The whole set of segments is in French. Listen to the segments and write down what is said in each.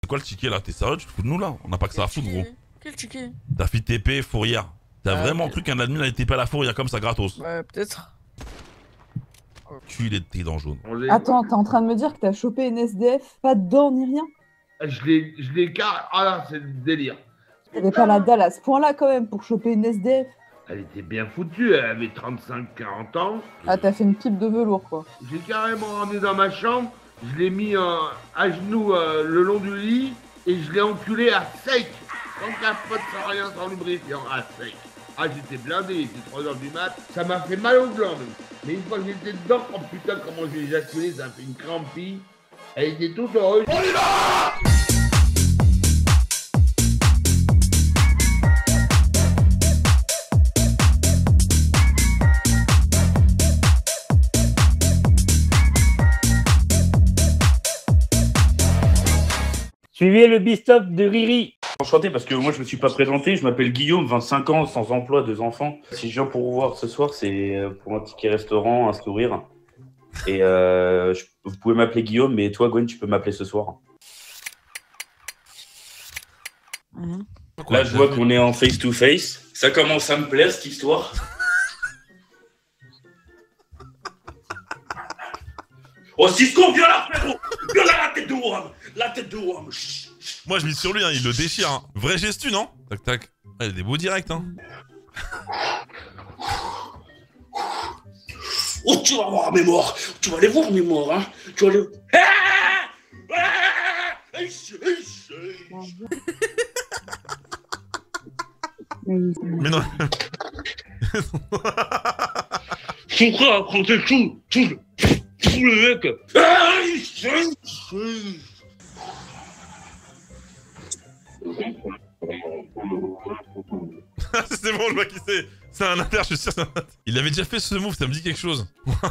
quoi le ticket là? T'es sérieux? Tu te fous de nous là? On n'a pas que ça à foutre, gros. Quel ticket? T'as fait TP fourrière. T'as vraiment cru qu'un admin allait TP à la fourrière comme ça gratos? Ouais, peut-être. Tu est tes dents jaunes. Attends, t'es en train de me dire que t'as chopé une SDF, pas de dents ni rien? Je l'ai car. Ah là, c'est le délire. T'avais pas la dalle à ce point-là quand même pour choper une SDF. Elle était bien foutue, elle avait 35-40 ans. Ah, t'as fait une pipe de velours quoi. J'ai carrément ramené dans ma chambre, je l'ai mis à genoux le long du lit et je l'ai enculé à sec. Sans capote, sans rien, sans lubrifiant, à sec. Ah, j'étais blindé, il était 3h du mat. Ça m'a fait mal aux glandes. Mais une fois que j'étais dedans, oh putain, comment je l'ai éjaculé, ça a fait une crampie. Elle était toute heureuse. On y va! Suivez le bistop de Riri. Enchanté parce que moi je me suis pas présenté, je m'appelle Guillaume, 25 ans, sans emploi, 2 enfants. Si je viens pour vous voir ce soir, c'est pour un ticket restaurant, un sourire. Et vous pouvez m'appeler Guillaume, mais toi Gwen, tu peux m'appeler ce soir. Là je vois qu'on est en face to face. Ça commence à me plaire cette histoire. Oh Cisco, viens là frérot. Viens là la tête de Wam. La tête de Wam. Moi je mise sur lui, hein, il le déchire. Hein. Vrai gestu, non? Tac tac. Ah, il y a des beaux directs, hein. Oh, tu vas voir mes morts. Tu vas les voir mes morts, hein. Tu vas les... Mais non. Son frère prend tes sous. Tout le mec. C'est bon, je vois qui c'est. C'est un inter, je suis sûr. Il avait déjà fait ce move, ça me dit quelque chose.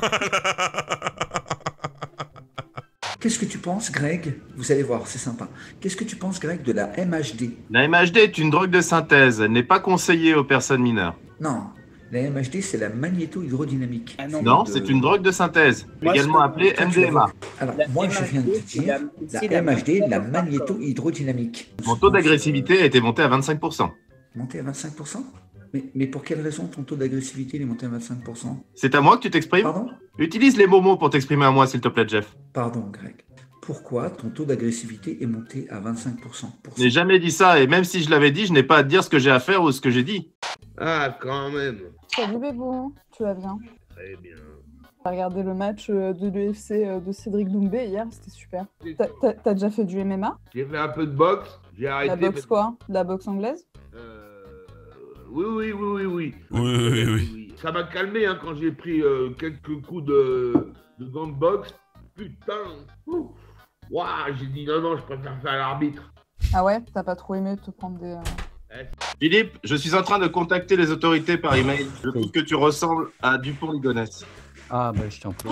Qu'est-ce que tu penses, Greg? Vous allez voir, c'est sympa. Qu'est-ce que tu penses, Greg, de la MHD? La MHD est une drogue de synthèse. Elle n'est pas conseillée aux personnes mineures. Non, la MHD, c'est la magnéto-hydrodynamique. Ah non, c'est une drogue de synthèse, également appelée MDMA. Alors, moi, je viens de te dire, la MHD, la magnéto-hydrodynamique. Mon taux d'agressivité a été monté à 25%. Monté à 25%? Mais pour quelle raison ton taux d'agressivité est monté à 25%? C'est à moi que tu t'exprimes? Pardon? Utilise les mots pour t'exprimer à moi, s'il te plaît, Jeff. Pardon, Greg. Pourquoi ton taux d'agressivité est monté à 25%? Je n'ai jamais dit ça, et même si je l'avais dit, je n'ai pas à te dire ce que j'ai à faire ou ce que j'ai dit. Ah, quand même. Salut Bébou, tu vas bien? Très bien. T'as regardé le match de l'UFC de Cédric Doumbé hier, c'était super. T'as déjà fait du MMA? J'ai fait un peu de boxe, j'ai arrêté. La boxe quoi? La boxe anglaise? Oui. Oui. Ça m'a calmé hein, quand j'ai pris quelques coups de gants de boxe. Putain. Waouh, j'ai dit non, je préfère faire l'arbitre. Ah ouais? T'as pas trop aimé te prendre des... Philippe, je suis en train de contacter les autorités par email. Je trouve que tu ressembles à Dupont-Ligonnès. Ah bah je t'en prie.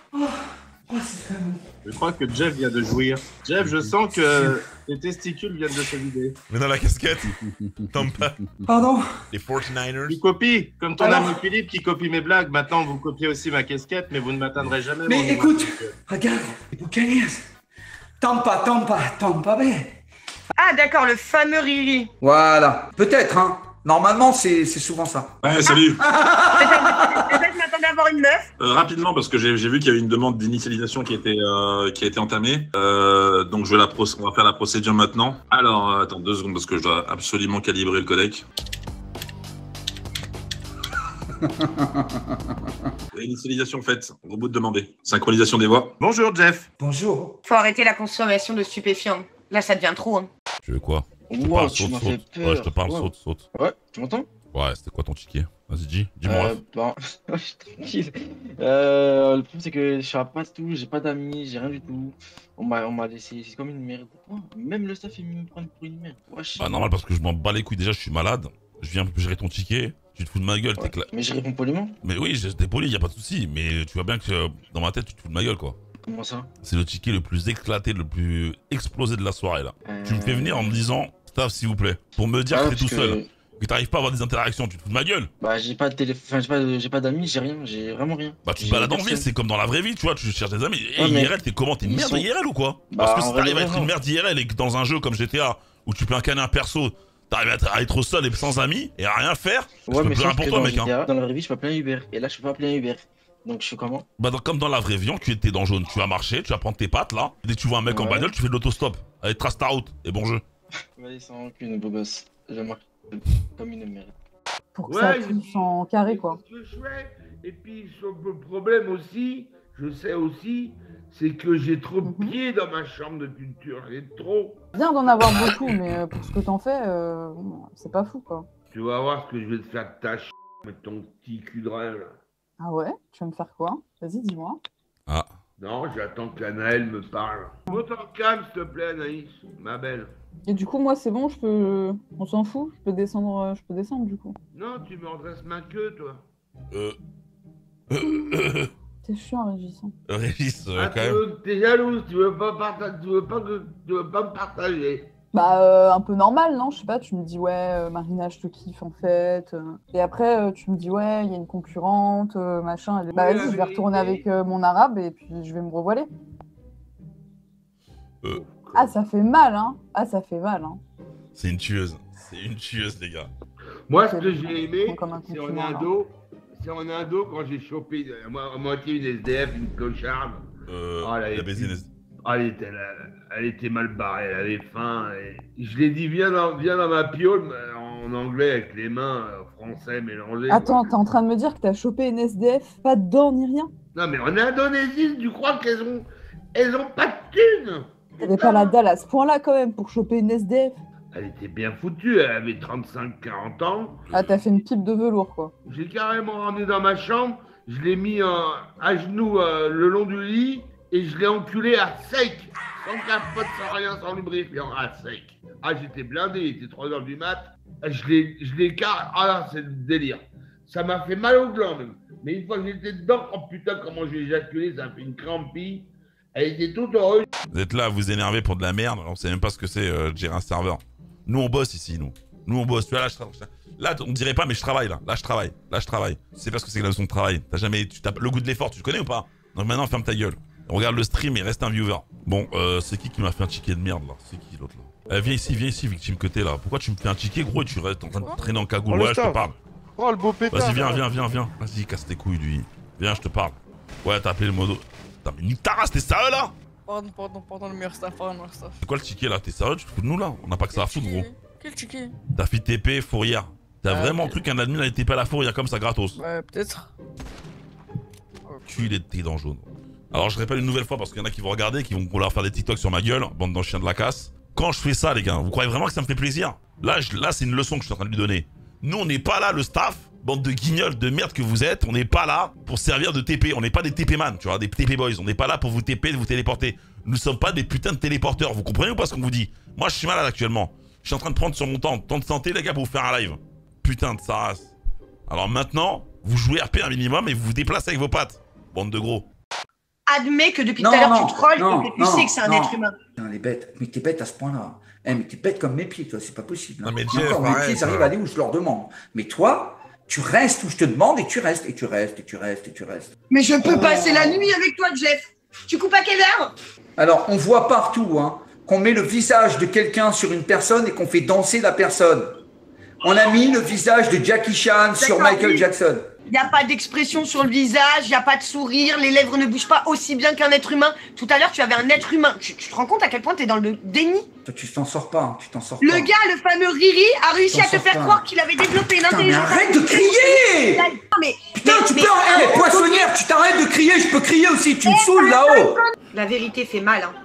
Je crois que Jeff vient de jouir. Jeff, je sens que tes testicules viennent de se vider. Mais dans la casquette. Tombe pas. Pardon? Les 49ers. Tu copies, comme ton ami Philippe qui copie mes blagues. Maintenant, vous copiez aussi ma casquette, mais vous ne m'atteindrez jamais. Mais écoute, regarde, les Buccaneers. Tampa Bay. Ah d'accord, le fameux Riri. Voilà. Peut-être, hein. Normalement, c'est souvent ça. Ouais, salut. Peut-être m'attendais à avoir une meuf. Rapidement, parce que j'ai vu qu'il y avait une demande d'initialisation qui a été entamée. Donc, on va faire la procédure maintenant. Alors, attends 2 secondes, parce que je dois absolument calibrer le codec. Initialisation faite. Reboot demandé. Synchronisation des voix. Bonjour, Jeff. Bonjour. Faut arrêter la consommation de stupéfiants. Là, ça devient trop. Hein. Tu veux quoi? Wow, tu m'as fait peur. Ouais, je te parle, saute. Ouais, tu m'entends? Ouais, c'était quoi ton ticket? Vas-y, dis-moi. Tranquille. Le problème, c'est que je sais pas tout, j'ai pas d'amis, j'ai rien du tout. On m'a laissé, c'est comme une merde. Oh, même le staff, il me prend pour une merde. Wesh. Bah, normal, parce que je m'en bats les couilles. Déjà, je suis malade. Je viens gérer ton ticket. Tu te fous de ma gueule, Ouais, mais je réponds poliment. Mais oui, j'étais poli, y a pas de souci. Mais tu vois bien que dans ma tête, tu te fous de ma gueule, quoi. Comment ça? C'est le ticket le plus éclaté, le plus explosé de la soirée, là. Tu me fais venir en me disant, staff, s'il vous plaît, pour me dire que t'es tout seul. Que t'arrives pas à avoir des interactions, tu te fous de ma gueule. Bah, j'ai pas de téléphone, j'ai pas d'amis, j'ai rien, j'ai vraiment rien. Bah, tu te J'ai balades en personne. ville, c'est comme dans la vraie vie, tu vois, tu cherches des amis. Et Ouais, mais IRL, t'es comment? T'es une ils merde sont- IRL ou quoi? Bah, Parce que en si vrai, t'arrives à être non. une merde IRL et que dans un jeu comme GTA, où tu peux incarner un perso, t'arrives à être seul et sans amis, et à rien faire, je Ouais, peux mais plus rien sauf pour que toi, dans mec, hein. GTA, dans la vraie vie, je peux appeler un Uber. Et là, je peux pas appeler un Uber. Donc, je fais comment? Bah, comme dans la vraie vie, tu étais dans jaune, tu vas marcher, tu vas prendre tes pattes, là. Dès que tu vois un mec en Ouais. bagnole, tu fais de l'autostop. Allez, trace ta route, et bon jeu. Vas-y, sans aucune beau gosse. Je marche comme une merde. Pour que ça Ouais, pousse en carré, quoi. C'est ce que je fais. Et puis, le problème aussi, je sais aussi, c'est que j'ai trop de pieds dans ma chambre de culture. J'ai trop. Bien d'en avoir beaucoup, mais pour ce que t'en fais, c'est pas fou, quoi. Tu vas voir ce que je vais te faire de ta avec ton petit cul de rein, là. Ah ouais? Tu vas me faire quoi? Vas-y, dis-moi. Ah. Non, j'attends qu'Anaël me parle. Monte en calme, s'il te plaît, Anaïs, ma belle. Et du coup, moi, c'est bon, je peux... On s'en fout? Je peux descendre, du coup. Non, tu me redresses ma queue, toi. T'es chiant, Régis. Hein. Régis, Ah, quand même. t'es jalouse, tu veux pas me partager. Bah, un peu normal, non? Je sais pas, tu me dis, ouais, Marina, je te kiffe, en fait. Et après, tu me dis, ouais, il y a une concurrente, machin. Bah, Oui, vas-y, la je vais retourner avec vérité. mon arabe, et puis je vais me revoiler. Ah, ça fait mal, hein? Ah, ça fait mal, hein? C'est une tueuse. C'est une tueuse, les gars. Moi, ce que j'ai aimé, Comme un c'est en compliment, là. Indo, quand j'ai chopé à moitié une SDF, une clocharde. Oh, Il a baisé les... Ah, elle était mal barrée, elle avait faim. Et je l'ai dit, viens dans ma piole, mais en anglais, avec les mains, français mélangés. Attends, t'es en train de me dire que t'as chopé une SDF, pas de dents ni rien? Non, mais en Indonésie, tu crois qu'elles ont pas de thunes? T'avais pas la dalle à ce point-là, quand même, pour choper une SDF? Elle était bien foutue, elle avait 35-40 ans. Ah, t'as fait une pipe de velours, quoi. J'ai carrément ramené dans ma chambre, je l'ai mis à genoux le long du lit et je l'ai enculé à sec, sans capote, sans rien, sans lubrifiant, à sec. Ah, j'étais blindé, il était 3h du mat. Je l'ai Ah là, c'est le délire. Ça m'a fait mal au gland même. Mais une fois que j'étais dedans, oh putain, comment j'ai éjaculé, ça a fait une crampie. Elle était toute heureuse. Vous êtes là à vous énerver pour de la merde, on sait même pas ce que c'est de gérer un serveur. Nous on bosse ici, nous. Nous on bosse. Tu vois, là, on dirait pas, mais je travaille là. Là je travaille. Tu sais pas ce que c'est que la notion de travail. T'as jamais. Le goût de l'effort, tu connais ou pas? Donc maintenant ferme ta gueule. Regarde le stream et reste un viewer. Bon, c'est qui m'a fait un ticket de merde là? C'est qui l'autre là? Viens ici, victime que t'es là. Pourquoi tu me fais un ticket, gros, et tu restes en train de traîner en cagoule? Ouais, je te parle. Oh, le beau pétard. Vas-y, viens. Vas-y, casse tes couilles, lui. Viens, je te parle. Ouais, t'as appelé le modo. Putain, mais nique ta race, t'es sérieux là? Pardon, le meilleur staff, C'est quoi le ticket là? T'es sérieux? Tu te fous de nous là? On n'a pas que ça à foutre, gros. Quel ticket? T'as fait TP fourrière. T'as vraiment ok. cru qu'un admin allait TP à la fourrière comme ça gratos? Ouais, peut-être. Tu t'es dans jaune. Alors je répète une nouvelle fois parce qu'il y en a qui vont regarder, qui vont vouloir faire des TikTok sur ma gueule, bande d'en chiens de la casse. Quand je fais ça, les gars, vous croyez vraiment que ça me fait plaisir? Là, c'est une leçon que je suis en train de lui donner. Nous, on n'est pas là, le staff, bande de guignols de merde que vous êtes, on n'est pas là pour servir de TP. On n'est pas des TP man, tu vois, des TP boys. On n'est pas là pour vous TP, de vous téléporter. Nous sommes pas des putains de téléporteurs. Vous comprenez ou pas ce qu'on vous dit? Moi, je suis malade actuellement. Je suis en train de prendre sur mon temps de santé, les gars, pour vous faire un live. Putain de sa race. Alors maintenant, vous jouez RP un minimum et vous vous déplacez avec vos pattes. Bande de gros. Admets que depuis tout à l'heure, tu trolles et que tu sais que c'est un être humain. Non, elle est bête. Mais t'es bête à ce point-là. Eh, mais t'es bête comme mes pieds, toi, c'est pas possible. Non, mais Et Jeff, encore, mes arrête, pieds, ils arrivent à aller où je leur demande. Mais toi, tu restes où je te demande et tu restes, et tu restes, et tu restes, et tu restes. Mais je peux passer la nuit avec toi, Jeff. Tu coupes à quelle heure? Alors, on voit partout qu'on met le visage de quelqu'un sur une personne et qu'on fait danser la personne. On a mis le visage de Jackie Chan sur Michael Jackson. Il n'y a pas d'expression sur le visage, il n'y a pas de sourire, les lèvres ne bougent pas aussi bien qu'un être humain. Tout à l'heure, tu avais un être humain. Tu te rends compte à quel point tu es dans le déni? Toi, tu t'en sors pas, tu t'en sors Le pas. gars, le fameux Riri, a réussi à te faire croire qu'il avait développé une Putain, mais intelligence. arrête de crier! Putain, tu peux... Hé, poissonnière, tu t'arrêtes de crier, je peux crier aussi, tu me saoules là-haut! La vérité fait mal, hein.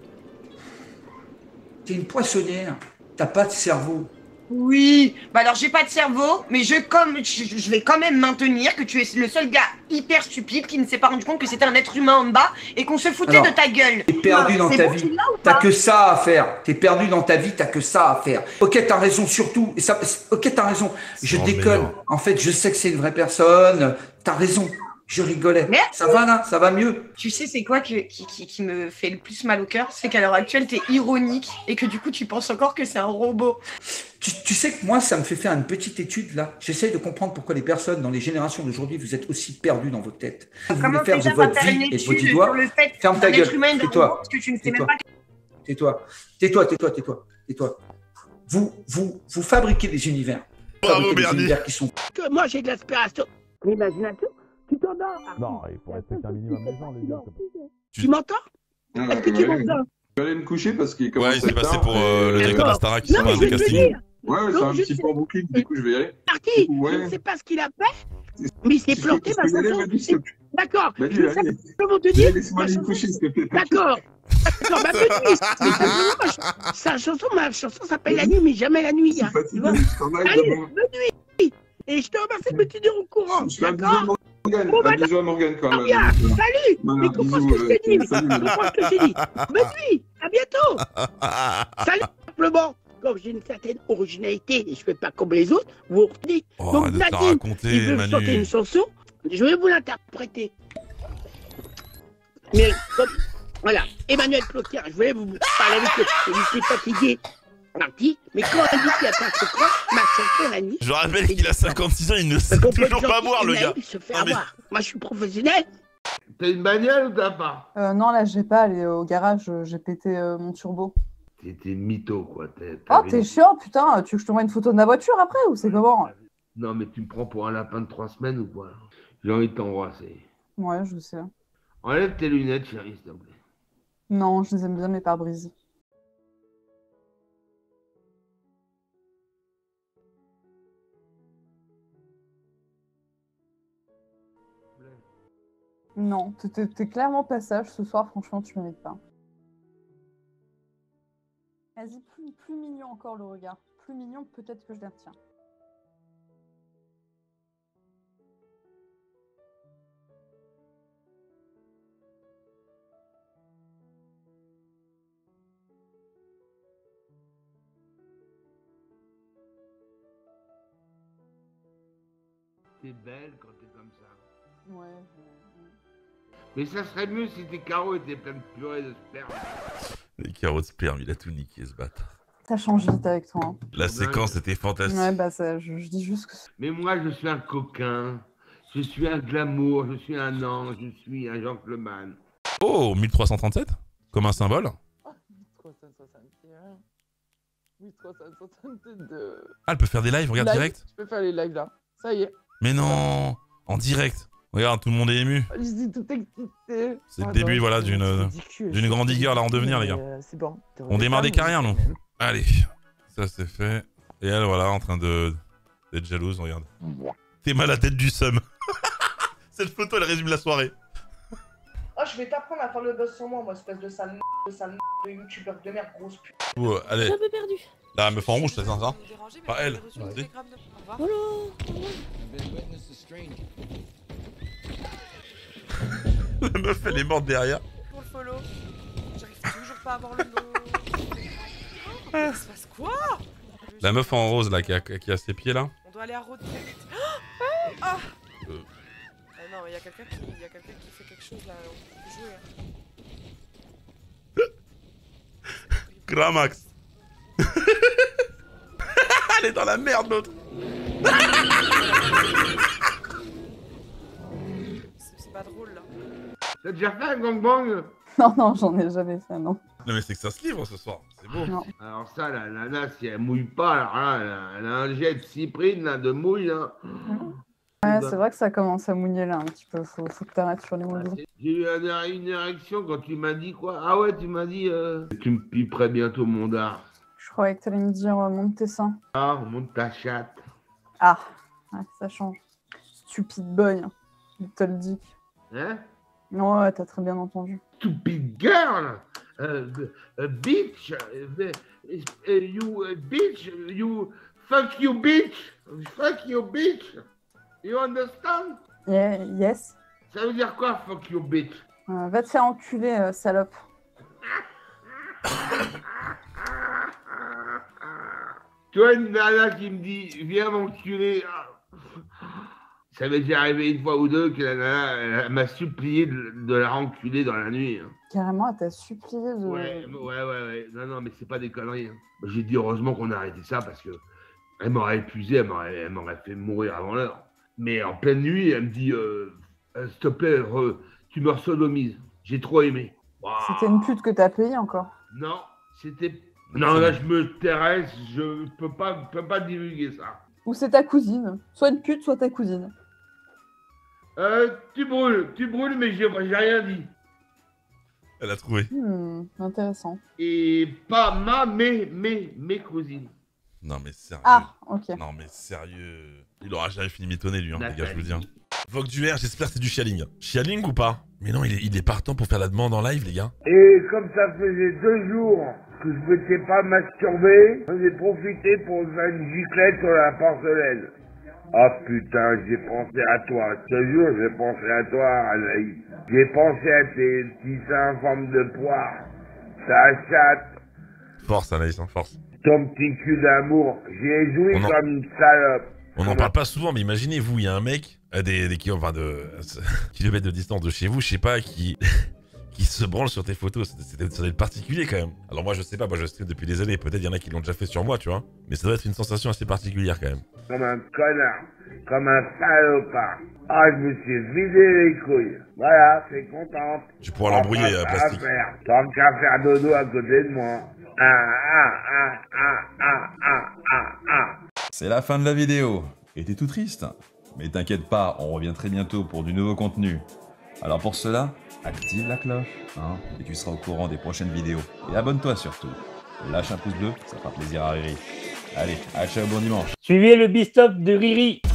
T'es une poissonnière, t'as pas de cerveau. Oui, bah alors j'ai pas de cerveau, mais je vais quand même maintenir que tu es le seul gars hyper stupide qui ne s'est pas rendu compte que c'était un être humain en bas et qu'on se foutait de ta gueule. T'es perdu dans ta vie, t'as que ça à faire. T'es perdu dans ta vie, t'as que ça à faire. Ok, t'as raison surtout. Ok, t'as raison. Je déconne. En fait, je sais que c'est une vraie personne. T'as raison. Je rigolais. Merde. Ça va là? Ça va mieux? Tu sais, c'est quoi qui me fait le plus mal au cœur? C'est qu'à l'heure actuelle, t'es ironique et que du coup, tu penses encore que c'est un robot. Tu sais que moi, ça me fait faire une petite étude là. J'essaye de comprendre pourquoi les personnes dans les générations d'aujourd'hui, vous êtes aussi perdus dans votre tête. Vous voulez faire de votre vie et de votre sur doigt. le fait Ferme ta qu'un être gueule. humain est un Tais-toi. robot, parce que tu ne sais même Tais-toi. pas. Tais-toi. Tais-toi, tais-toi, tais-toi. Tais-toi. Vous fabriquez des univers. Vous Bravo, fabriquez des Bernie. univers qui sont. Que moi j'ai de l'aspiration. L'imagination, tu t'endors. Non, il faut respecter un minimum les gens, les gars. Tu m'entends? Est-ce que tu m'entends? Je vais aller me coucher parce qu'il Ouais, commence il s'est passé pour le directeur d'Astara qui Non, s'en mais va je des vais te castings. dire. Ouais, c'est un petit peu en boucline, du coup je vais y aller. Parti. Ouais. Je ne sais pas ce qu'il a fait, mais il s'est planté. Je peux y aller, Manu, s'il te plaît. D'accord. Manu, Je sais allez. comment te dire. Laisse-moi aller me coucher, s'il te plaît. D'accord. D'accord, ma petite. Mais simplement, ma chanson s'appelle La nuit, mais jamais la nuit. Hein, tu vois. Allez, bonne nuit. Et je te remercie de me tenir au courant. Je fais un bisou à D'accord. Morgane. Bon, Un bisou à Morgane quand même. Bien. Salut. Voilà, Mais comprends ce que je te dis. Comprends ce que je te dis. Bonne nuit. À bientôt. Salut. Simplement, comme j'ai une certaine originalité et je fais pas comme les autres, vous retenez. Oh, Donc arrête de te la Nadine, raconter, il veut Manu. chanter une chanson, je vais vous l'interpréter. Mais comme, voilà, Emmanuel Ploquin, je voulais vous parler avec eux. Je suis fatigué, parti, mais quand elle dit qu'il y a pas de quoi, ma chanson la nuit. Je rappelle qu'il a 56 ans, il ne sait toujours pas boire, le gars. Il se fait Non, mais- avoir. Moi, je suis professionnel. T'as une bagnole ou t'as pas? Non, là, j'ai pas. Elle est au garage. J'ai pété mon turbo. T'es mytho, quoi. Oh, t'es chiant, putain. Tu veux que je te voie une photo de ma voiture après ou c'est comment? Non, mais tu me prends pour un lapin de 3 semaines ou quoi? J'ai envie de t'embrasser. Ouais, je sais. Enlève tes lunettes, chérie, s'il te plaît. Non, je les aime bien, mes pare-brises. Non, t'es clairement pas sage ce soir, franchement, tu mérites pas. Vas-y, plus mignon encore le regard. Plus mignon, peut-être que je les retiens. T'es belle quand t'es comme ça. Ouais. Mais ça serait mieux si tes carreaux étaient pleins de purée de sperme. Les carreaux de sperme, il a tout niqué, ce bâtard. Ça change vite avec toi. Hein. La séquence était fantastique. Ouais, bah ça, je dis juste que... Mais moi, je suis un coquin. Je suis un glamour. Je suis un ange. Je suis un gentleman. Oh, 1337? Comme un symbole? 1361. 1362. Ah, elle peut faire des lives, regarde Live, direct. Je peux faire les lives là. Ça y est. Mais non, en direct. Regarde, tout le monde est ému. Je suis tout excité. C'est le début, voilà, d'une grande digueur là en devenir, les gars. C'est bon. On démarre des carrières, nous. Allez, ça c'est fait. Et elle, voilà, en train d'être jalouse, regarde. T'es mal à la tête du seum. Cette photo, elle résume la soirée. Oh, je vais t'apprendre à faire le buzz sur moi, espèce de sale de youtubeur de merde, grosse pute. Oh, allez. J'ai un peu perdu. La meuf en rouge, c'est ça? Pas elle. Vas-y. Voilà. La meuf, elle est morte derrière. Pour le follow. J'arrive toujours pas à avoir le nom. Il se passe quoi? La meuf en rose, là, qui a ses pieds, là. On doit aller à Road très vite. Ah non, mais il y a quelqu'un qui fait quelque chose là. On peut jouer. Gramax. Elle est dans la merde, l'autre. C'est pas drôle là. T'as déjà fait un gangbang? Non, non, j'en ai jamais fait, non. Non, mais c'est que ça se livre ce soir. C'est beau. Non. Alors ça, la nana, si elle mouille pas, alors là, elle a un jet de cyprine, là, de mouille, là. Ouais, c'est vrai que ça commence à mouiller là un petit peu. Faut que t'arrêtes sur les mots doux. J'ai eu une érection quand tu m'as dit quoi? Ah ouais, tu m'as dit tu me piperais bientôt mon dard. Je croyais que t'allais me dire monte tes seins. Ah, monte ta chatte. Ah, ouais, ça change. Stupide boy. Little dick. Hein? Non, ouais, t'as très bien entendu. Stupid girl! Bitch! You bitch! You fuck you bitch! Fuck you bitch! You understand? Yeah, yes. Ça veut dire quoi, fuck you bitch? Va te faire enculer, salope. Tu vois une nana qui me dit viens m'enculer. Ça m'est déjà arrivé une fois ou deux que la nana elle m'a supplié de la renculer dans la nuit. Hein. Carrément, elle t'a supplié de... Ouais. Non, mais c'est pas des conneries. Hein. J'ai dit heureusement qu'on a arrêté ça parce que elle m'aurait épuisé, elle m'aurait fait mourir avant l'heure. Mais en pleine nuit, elle me dit s'il te plaît, tu me sodomises. J'ai trop aimé. Wow. C'était une pute que t'as payée encore? Non, c'était... Non, là, je me tairais, je peux pas divulguer ça. Ou c'est ta cousine. Soit une pute, soit ta cousine. Tu brûles, mais j'ai rien dit. Elle a trouvé. Intéressant. Et pas mes cousines. Non mais sérieux. Ah, ok. Non mais sérieux. Il aura jamais fini mitonner lui, hein, les gars, je vous le dis. Hein. Vogue du R, j'espère que c'est du chialing. Chialing ou pas? Mais non, il est partant pour faire la demande en live, les gars. Et comme ça faisait 2 jours que je ne m'étais pas masturbé, j'en ai profité pour faire une giclette sur la porcelaine. Ah putain, j'ai pensé à toi. Je te jure, j'ai pensé à toi, Anaïs. J'ai pensé à tes petits seins en forme de poire. Ta chatte. Force, Anaïs, hein, force. Ton petit cul d'amour. J'ai joui comme une salope. On n'en parle pas souvent, mais imaginez-vous, il y a un mec, des kilomètres de distance de chez vous, je sais pas, qui se branle sur tes photos. Ça doit être particulier quand même. Alors moi je sais pas, moi je stream depuis des années, peut-être il y en a qui l'ont déjà fait sur moi, tu vois. Mais ça doit être une sensation assez particulière quand même. Comme un connard, comme un salopard. Ah, je me suis vidé les couilles. Voilà, c'est content. Tu pourras l'embrouiller à plastique. Tant qu'à faire dodo à côté de moi. C'est la fin de la vidéo. Et t'es tout triste. Mais t'inquiète pas, on revient très bientôt pour du nouveau contenu. Alors pour cela, active la cloche, hein, et tu seras au courant des prochaines vidéos. Et abonne-toi surtout. Lâche un pouce bleu, ça fera plaisir à Riri. Allez, ciao, bon dimanche. Suivez le best-of de Riri.